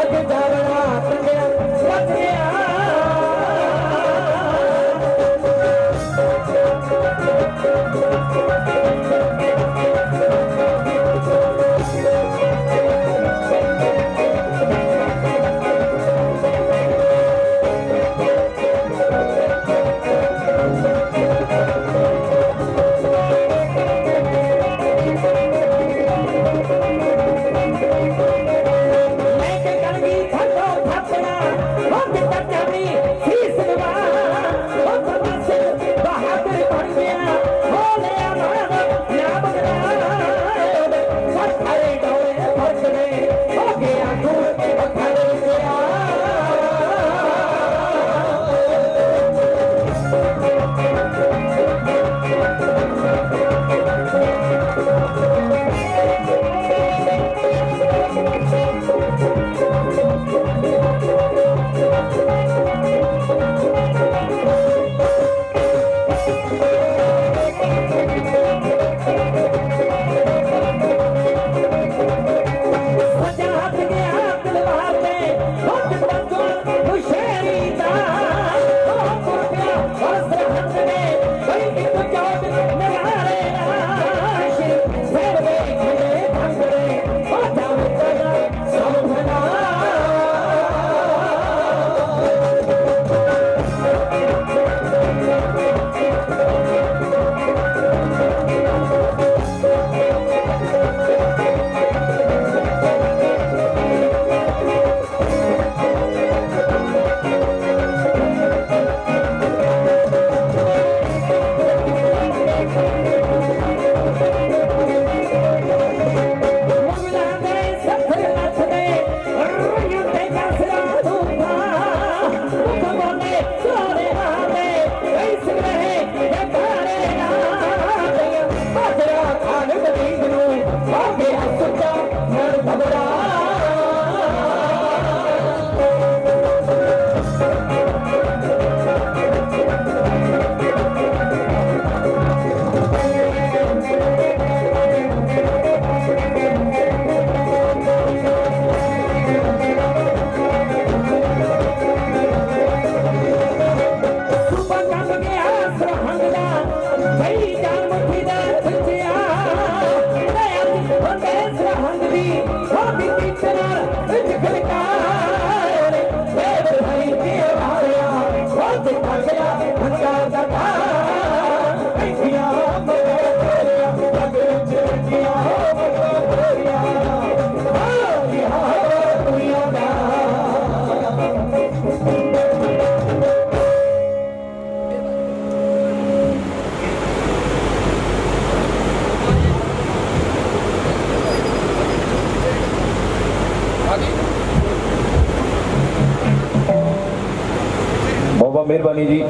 मेहरबानी जी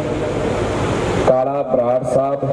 काला बराड़ साहब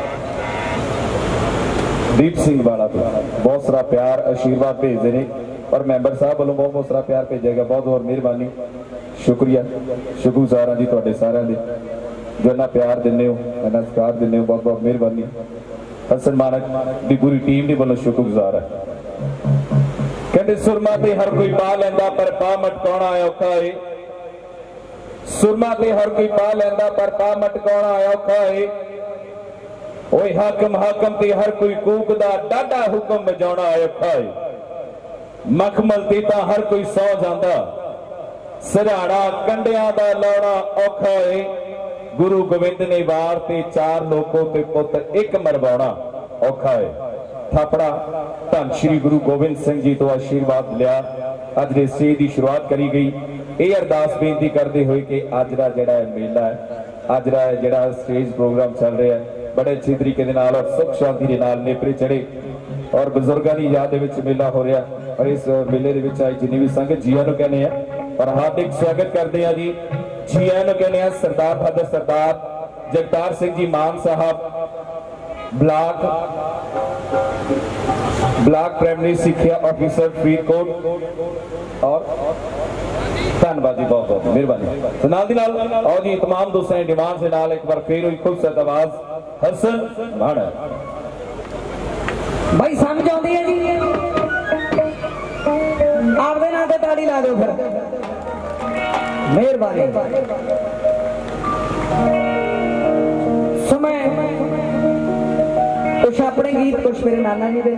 दीप सिंह वाला तो बहुत सारा प्यार आशीर्वाद भेजते हैं और मैंबर साहब वालों बहुत सारा प्यार भेजेगा बहुत बहुत मेहरबानी शुक्रिया शुक्रगुजार जी तुहाडे सारिਆਂ ਦੇ जो इन्ना प्यार दिंदे हो इन्ना सत्कार दिंदे हो बहुत बहुत मेहरबानी हसन मानक की पूरी टीम के वालों शुक्रगुजार है। कहते सुरमा ते हर कोई पा लैंदा पर पा मटकाउणा औखा है सुरमा ते हर कोई पा लैंदा पर पा मटकाउणा औखा है ओए हाकम हाकम ते हर कोई कूकदा डाडा हुक्म बजाउणा औखा है मखमल ते तां हर कोई सौ जांदा सिरहाड़ा कंडियां दा लाउणा औखा है गुरु गोविंद ने वार ते चार लोगों ते पुत एक मरवाउणा औखा है थापड़ा धन श्री गुरु गोविंद सिंह जी तो आशीर्वाद लिया अज दे स्टेज की शुरुआत करी गई ये अरदास बेनती करते हुए कि अज का जिहड़ा मेला है अज का जिहड़ा स्टेज प्रोग्राम चल रहा है बड़े अच्छे तरीके दे नाल और सुख शांति के नाल नेपरे चढ़े और बजुर्गों की याद दे विच मेला हो रहा और इस मेले दे विच आई जिन्नी भी संगत जी आनू कहने और हार्दिक स्वागत करते हैं जी जी आनू कहने Sardar father Sardar Jagtar Singh ji Maan Sahib block primary शिक्षा ऑफिसर फरीदकोट और धन्यवाद जी बहुत बहुत मेहरबानी तो नाल दी नाल आओ जी तमाम दोस्तों की डिमांड से नाल एक बार फिर हुई खूबसूरत आवाज हसन माण भाई समझ आती है जी आपदे नाल से ताड़ी ला दो फिर, मेहरबानी। समय कुछ अपने गीत, कुछ मेरे नाना जी दे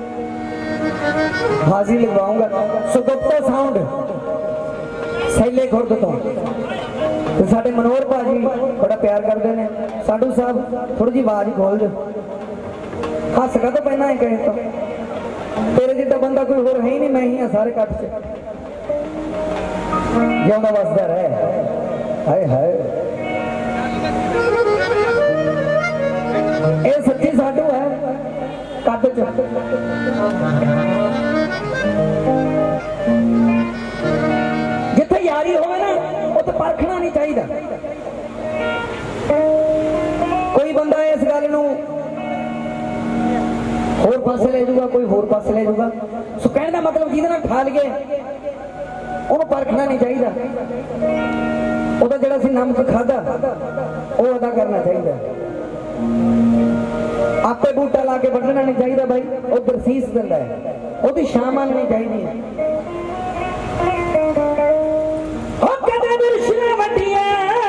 हाजिर लगवाऊंगा। सुगुप्ता साउंड सैले खुर्द तो साडे मनोहर भाजी बड़ा प्यार करते हैं। साडू साहब थोड़ी जी आवाज खोल दो, हस का तो पहना है कहे तो तेरे जिदा बंदा कोई होर है ही नहीं, मैं ही हाँ सारे कट से। जिंदा वसदा रहे, हाय हाय। ये सच्ची साडू है कट च। जिथे यारी होवे ना उत्थे परखना नहीं चाहिए। कोई बंदा इस गल नूं होर पासे ले जाऊगा, कोई होर पासे ले जाऊगा। सो कहने का मतलब जिहदे नाल ठा लईए ਉਹਨੂੰ परखना नहीं चाहिए। ਉਹਦਾ ਜਿਹੜਾ ਸੀ ਨਮਕ ਖਾਦਾ ਉਹ अदा करना चाहिए। आपे बूटा ला के ਵੱਢਣਾ नहीं चाहिए भाई, वो बरसीस दिंदा है, ਉਹਦੀ ਛਾਂ ਮੰਨਣੀ ਚਾਹੀਦੀ है। ਉਹ ਕਦੇ ਬਿਰਸ਼ਾਂ ਵੱਡੀਆਂ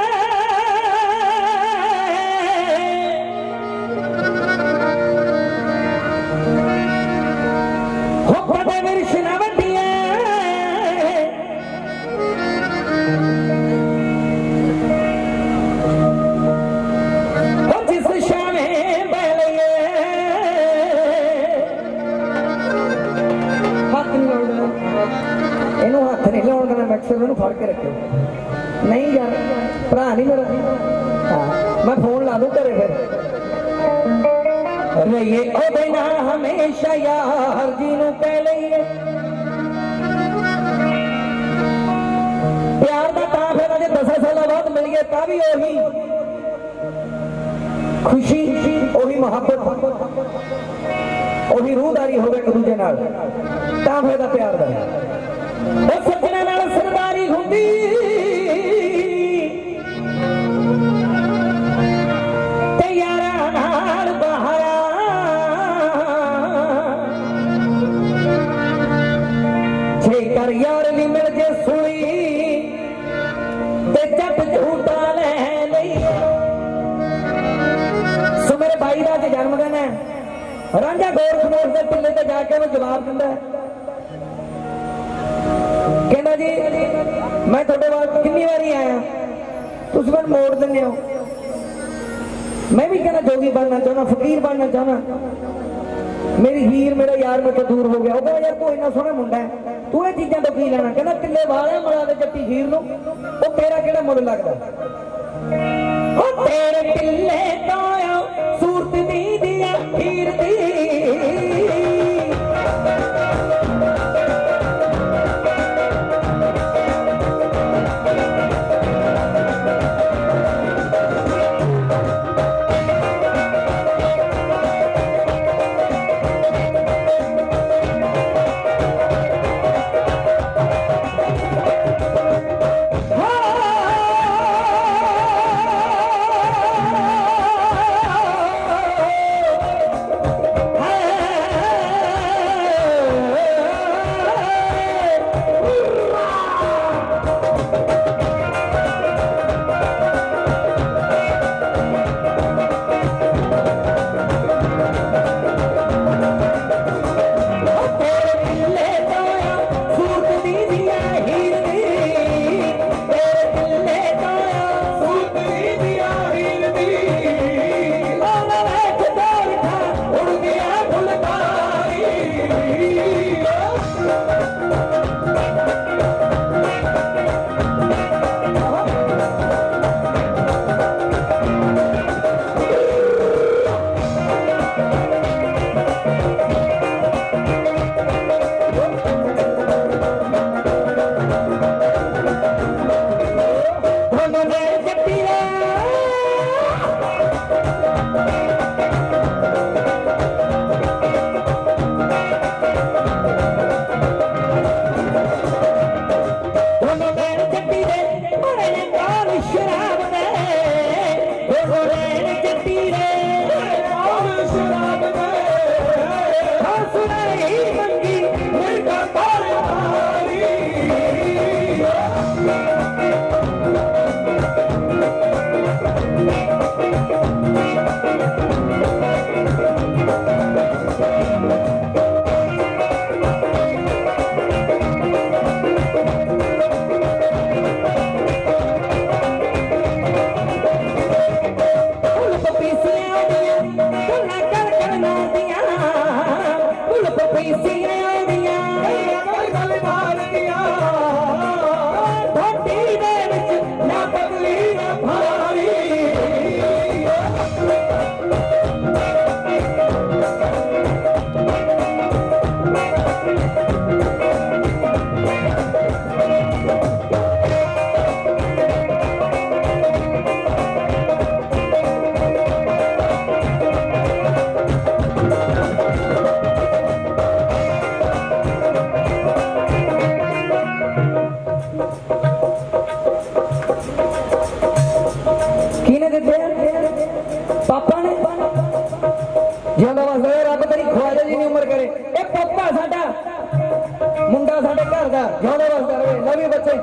फड़ के रखे नहीं यार, भरा नहीं मेरा। हाँ, मैं फोन ला लू घरे फिर। ये ओ देना हमेशा यार जी नू कह लईए प्यार दा तां फिर अजे 10 साल बाद मिल गए तां भी ओही खुशी, ओही मोहब्बत, ओही रूहदारी होवे एक दूजे नाल, तां फिर दा प्यार दा सजना नाल सरदारी हुंदी। ते यारा नाल बहारा जेकर यार नी मिल जे सुनी ते जट झूठा ले लई। सो मेरे भाई दा जन्मदिन है, रांझा गोर खमोश दे टिल्ले ते जाके वो जवाब दिंदा है, कहना जी मैं थोड़े बाद कितनी बारी आया, तुम मैं मोड़ देने हो। मैं भी कहना जोगी बनना चाहना, फकीर बनना चाहना। मेरी हीर मेरा यार मेरे तो दूर हो गया। वो यार तू इन्ना सोहना मुंडा है, तू ये चीज़ों तो की लेना। कहना टिल्ले वाले मिला दे जट्टी हीर नूं, वो तेरा केड़ा मुल लगदा। ओ तेरे टिल्ले तो सूरत दी दिया हीर दी ਵੀ ਬੱਚੇ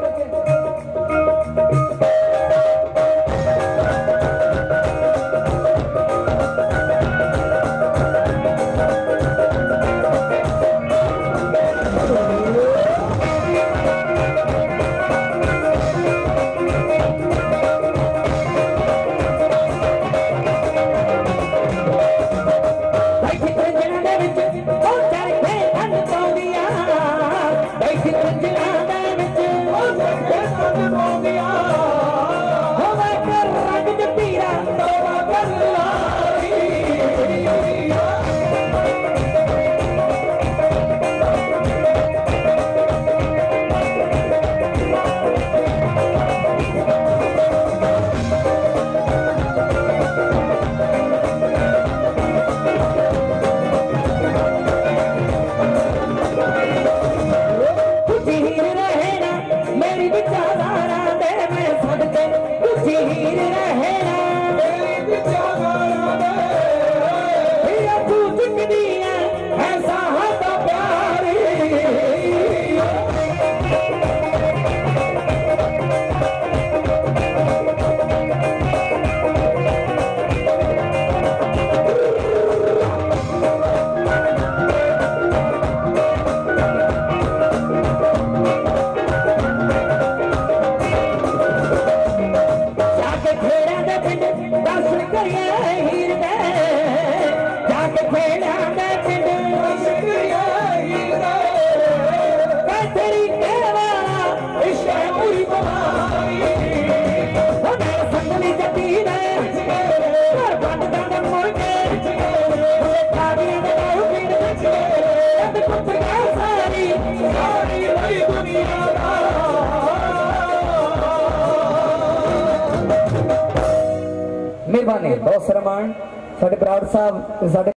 मेहरबानी बहुत सरमान साडे बराड़ साहब साडे